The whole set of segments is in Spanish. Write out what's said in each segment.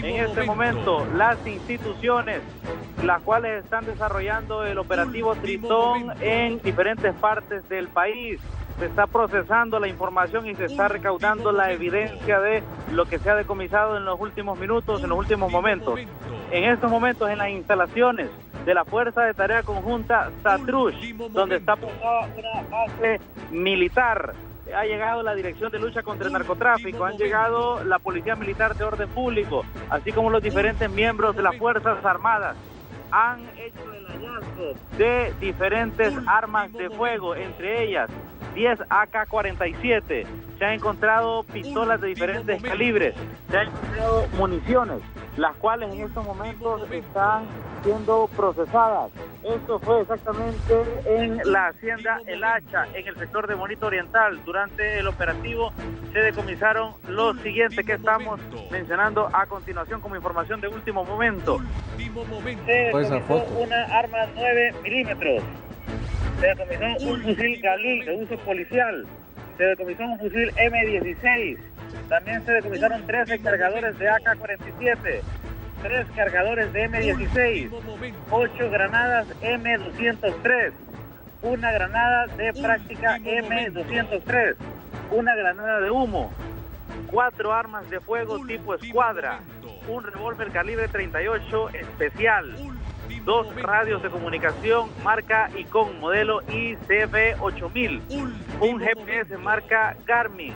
en este momento las instituciones las cuales están desarrollando el operativo Tritón en diferentes partes del país. Se está procesando la información y se está recaudando la evidencia de lo que se ha decomisado en los últimos minutos, en los últimos momentos. En estos momentos, en las instalaciones de la Fuerza de Tarea Conjunta Satrush, donde está posada una base militar, ha llegado la Dirección de Lucha contra el Narcotráfico, han llegado la Policía Militar de Orden Público, así como los diferentes miembros de las Fuerzas Armadas. Han hecho el hallazgo de diferentes armas de fuego, entre ellas 10 AK-47, se han encontrado pistolas de diferentes calibres, se han encontrado municiones, las cuales en estos momentos están siendo procesadas. Esto fue exactamente en la hacienda El Hacha, en el sector de Bonito Oriental. Durante el operativo se decomisaron los siguientes que estamos mencionando a continuación como información de último momento. Se decomisó una arma 9 milímetros. Se decomisó un fusil Galil de uso policial. Se decomisó un fusil M16. También se decomisaron 13 cargadores de AK-47, 3 cargadores de M16, 8 granadas M203, una granada de práctica M203, una granada de humo, 4 armas de fuego tipo escuadra, un revólver calibre 38 especial, 2 radios de comunicación marca Icon modelo ICB8000, un GPS marca Garmin,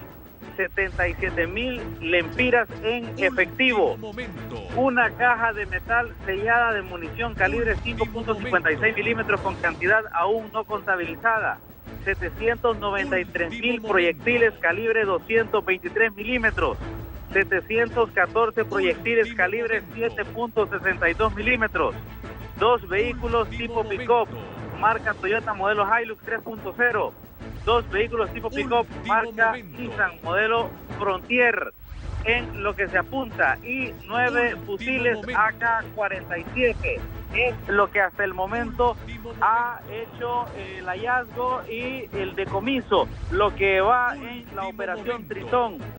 77,000 lempiras en efectivo, una caja de metal sellada de munición calibre 5.56 milímetros con cantidad aún no contabilizada, 793,000 proyectiles calibre 223 milímetros, 714 proyectiles calibre 7.62 milímetros, 2 vehículos tipo pick-up marca Toyota modelo Hilux 3.0, 2 vehículos tipo pick-up marca Nissan modelo Frontier en lo que se apunta, y 9 fusiles AK-47. Es lo que hasta el momento ha hecho el hallazgo y el decomiso, lo que va en la operación Tritón.